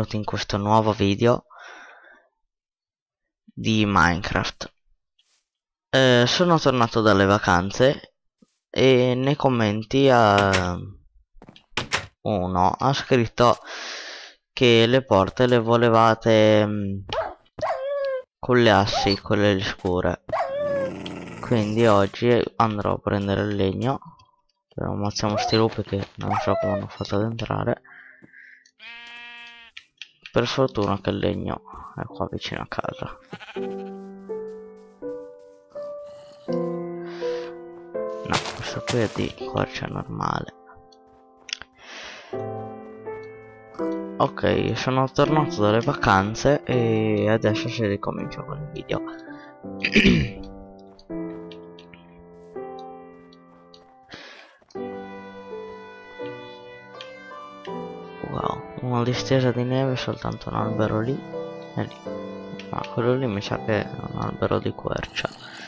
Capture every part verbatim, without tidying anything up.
benvenuti in questo nuovo video di Minecraft. Eh, sono tornato dalle vacanze e nei commenti a... uno ha scritto che le porte le volevate mh, con le assi, quelle scure. Quindi oggi andrò a prendere il legno. Ammazziamo sti lupi che non so come hanno fatto ad entrare. Per fortuna che il legno è qua vicino a casa. No, questo qui è di quercia normale. Ok, sono tornato dalle vacanze e adesso si ricomincia con il video. Wow, una distesa di neve, soltanto un albero lì e lì. Ma quello lì mi sa che è un albero di quercia.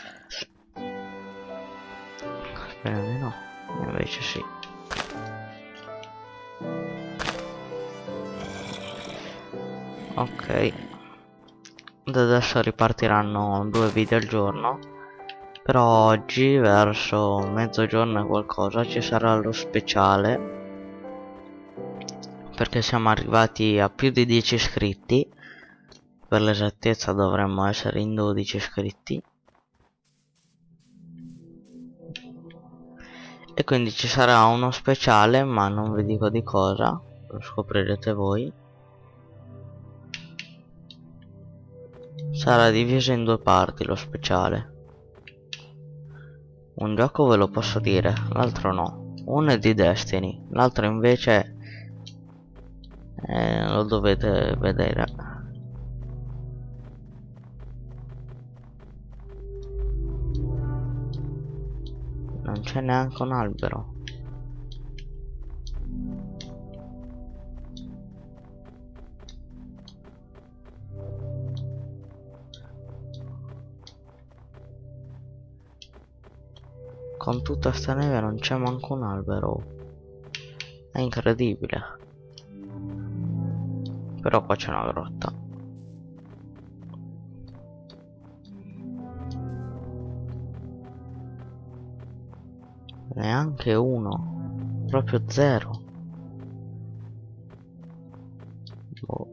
Spero di no, invece sì. Ok, da adesso ripartiranno due video al giorno. Però oggi verso mezzogiorno e qualcosa ci sarà lo speciale, perché siamo arrivati a più di dieci iscritti. Per l'esattezza dovremmo essere in dodici iscritti. E quindi ci sarà uno speciale, ma non vi dico di cosa, lo scoprirete voi. Sarà diviso in due parti lo speciale. Un gioco ve lo posso dire, l'altro no. Uno è di Destiny, l'altro invece eh, lo dovete vedere. Non c'è neanche un albero. Con tutta sta neve non c'è manco un albero. È incredibile. Però qua c'è una grotta. Neanche uno. Proprio zero. Boh.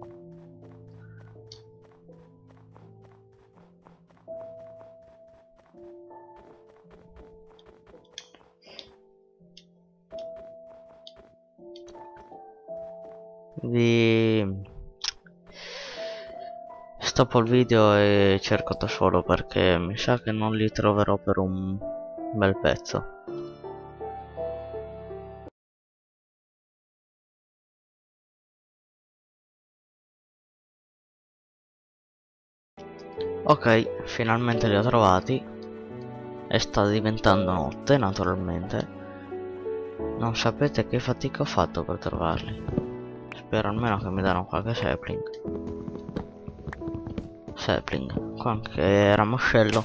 Vi stoppo il video e cerco da solo, perché mi sa che non li troverò per un bel pezzo. Ok, finalmente li ho trovati. E sta diventando notte, naturalmente. Non sapete che fatica ho fatto per trovarli. Spero almeno che mi danno qualche sapling. Sapling, qualche ramoscello.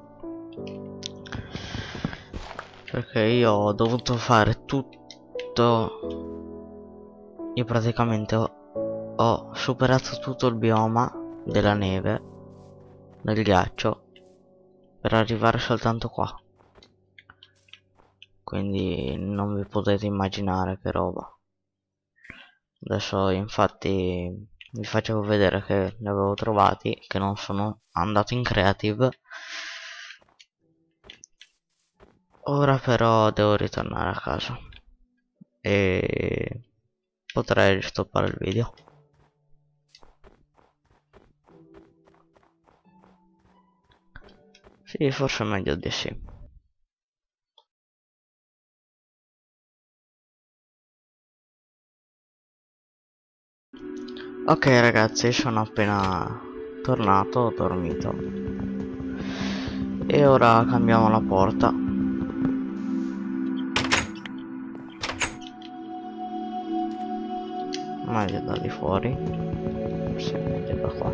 Perché io ho dovuto fare tutto. Io praticamente ho, ho superato tutto il bioma della neve, del ghiaccio, per arrivare soltanto qua. Quindi non vi potete immaginare che roba. Adesso infatti vi faccio vedere che li avevo trovati, che non sono andato in creative. Ora però devo ritornare a casa e potrei stoppare il video. Sì, forse è meglio di sì. Ok ragazzi, sono appena tornato, ho dormito e ora cambiamo la porta. Meglio da di fuori, sì, meglio da qua.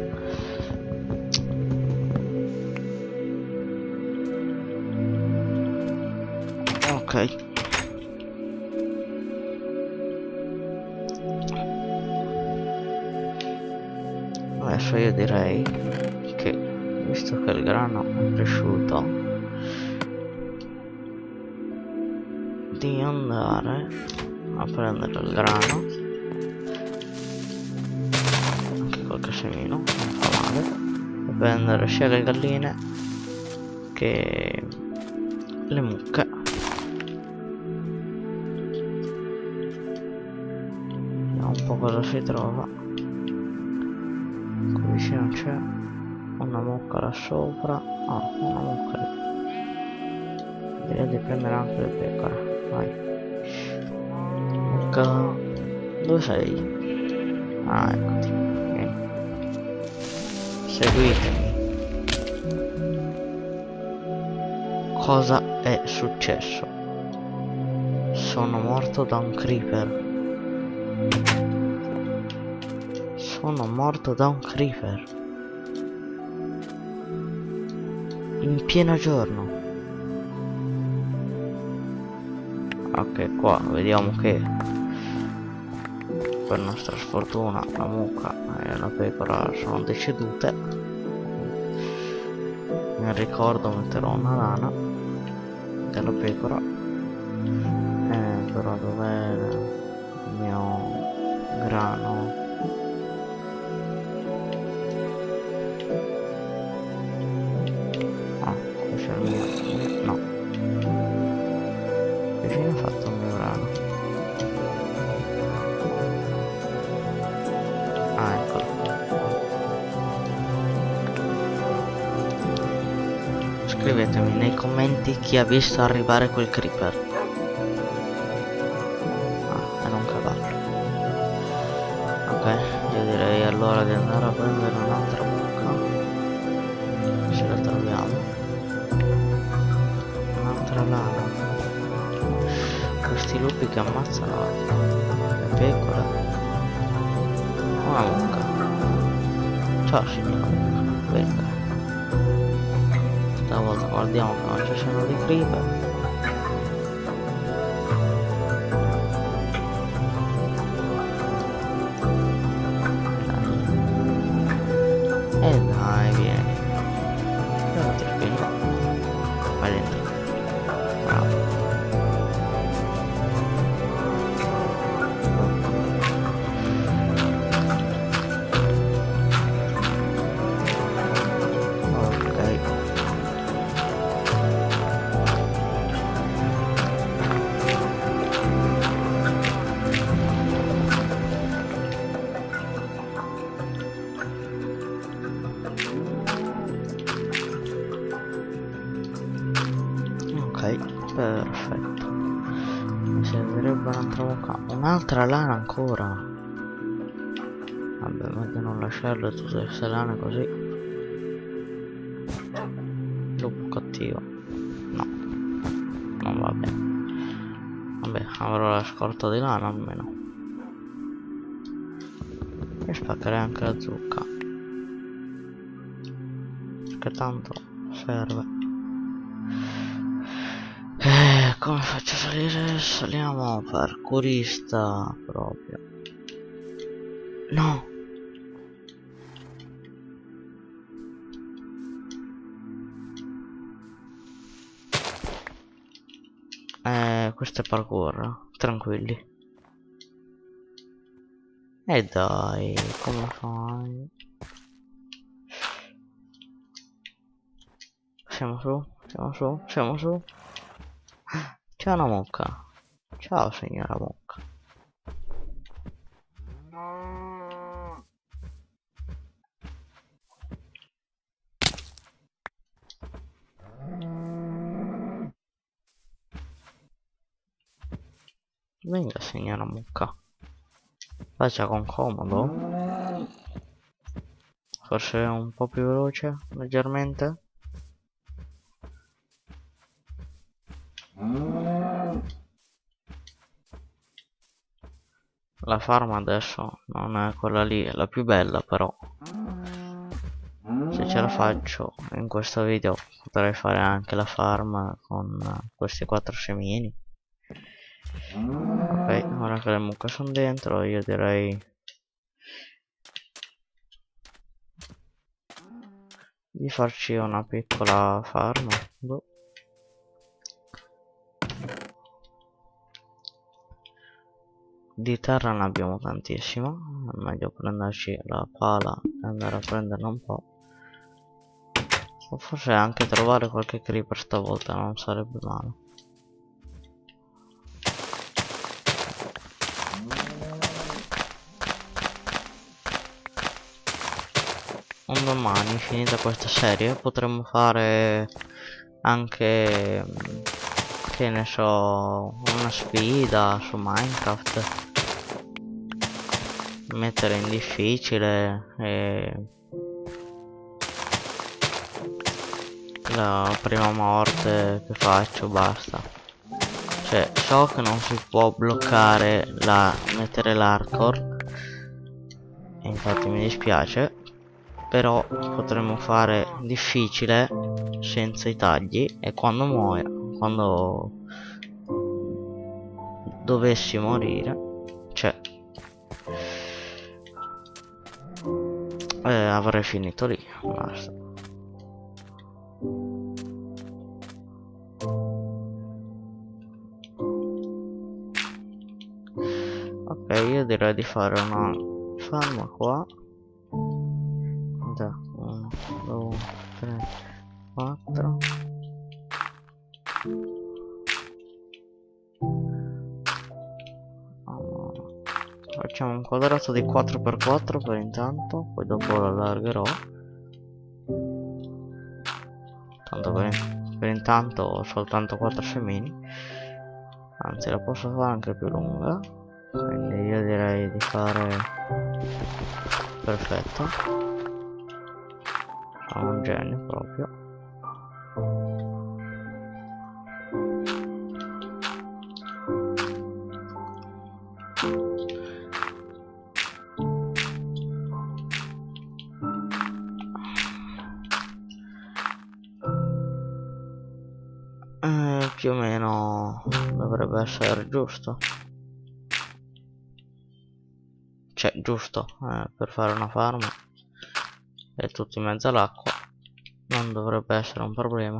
Ok, adesso io direi che, visto che il grano è cresciuto, di andare a prendere il grano, anche qualche semino, non fa male, e prendere sia le galline che le mucche. Vediamo un po' cosa si trova. Qui vicino c'è una mucca là sopra. Ah, una mucca lì. Direi di prendere anche le pecore. Vai. Mucca, dove sei? Ah, eccoti. Vieni. Seguitemi. Cosa è successo? Sono morto da un creeper. Sono morto da un creeper. In pieno giorno. Ok, qua vediamo che per nostra sfortuna la mucca e la pecora sono decedute. Nel ricordo metterò una lana della pecora. Eh, però dov'è il mio grano? Ah, qui c'è il mio. No. Che fine ha fatto il mio grano? Ah, eccolo. Scrivetemi nei commenti chi ha visto arrivare quel creeper. Ah, era un cavallo. Ok, io direi allora di andare a prendere un'altra mucca, se la troviamo. Un'altra lana. Questi lupi che ammazzano le pecore. Una mucca. Ciao signora mucca, venga. Stavolta guardiamo che non ci sono dei creeper. E eh dai, vieni. Io ti spingo. Vai dentro. Bravo. Perfetto. Mi servirebbe un'altra mucca. Un'altra lana ancora. Vabbè, meglio non lasciarle tutte queste lane così. Lupo cattivo. No, non va bene. Vabbè, avrò la scorta di lana almeno. E spaccherei anche la zucca, perché tanto serve. Eh, come faccio a salire? Saliamo parkourista proprio. No. Eh, questo è parkour, tranquilli. E eh dai, come fai? Siamo su, siamo su, siamo su. C'è una mucca. Ciao signora mucca. Venga signora mucca. Faccia con comodo. Forse un po' più veloce, leggermente. La farm adesso non è quella lì, è la più bella, però se ce la faccio in questo video potrei fare anche la farm con questi quattro semini. Ok, ora che le mucche sono dentro io direi di farci una piccola farm. Boh. Di terra ne abbiamo tantissimo, è meglio prenderci la pala e andare a prenderne un po'. O forse anche trovare qualche creeper stavolta non sarebbe male. Un domani, finita questa serie, potremmo fare anche, che ne so, una sfida su Minecraft. Mettere in difficile e la prima morte che faccio basta. Cioè, so che non si può bloccare la mettere l'hardcore, e infatti mi dispiace, però potremmo fare difficile senza i tagli, e quando muoio, quando dovessi morire, cioè eh, avrei finito lì, basta. Ok, io direi di fare una farma qua. Da uno, due, tre, quattro. Facciamo un quadrato di quattro per quattro per intanto, poi dopo lo allargherò. Tanto per, in per intanto ho soltanto quattro semini, anzi la posso fare anche più lunga, quindi io direi di fare perfetto. Sono un genio proprio. Eh, più o meno dovrebbe essere giusto. Cioè, giusto, eh, per fare una farm e tutto in mezzo all'acqua non dovrebbe essere un problema.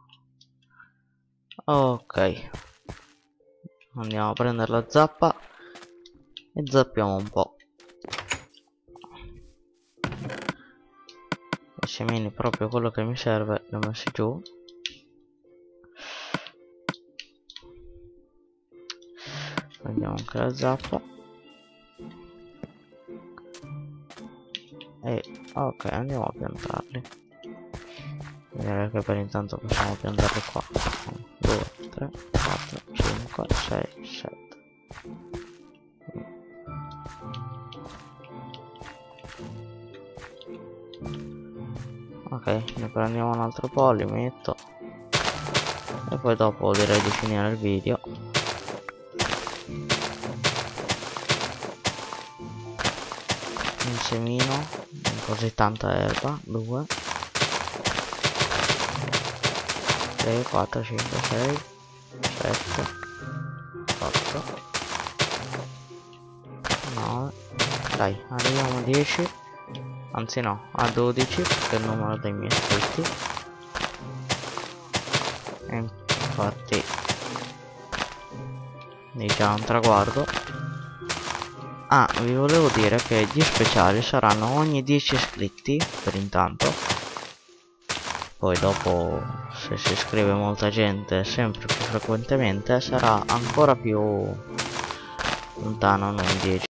Ok, andiamo a prendere la zappa e zappiamo un po'. I semini, proprio quello che mi serve, li ho messi giù. Prendiamo anche la zappa. E ok, andiamo a piantarli. Direi che per intanto possiamo piantarli qua. uno, due, tre, quattro, cinque, sei, sette. Ok, ne prendiamo un altro po', li metto. E poi dopo direi di finire il video. Un semino, così tanta erba, due, tre, quattro, cinque, sei, sette, otto, nove, dai, arriviamo a dieci, anzi no, a dodici, che è il numero dei miei iscritti. E infatti è già un traguardo. Ah, vi volevo dire che gli speciali saranno ogni dieci iscritti per intanto. Poi dopo, se si iscrive molta gente sempre più frequentemente, sarà ancora più lontano, non dieci.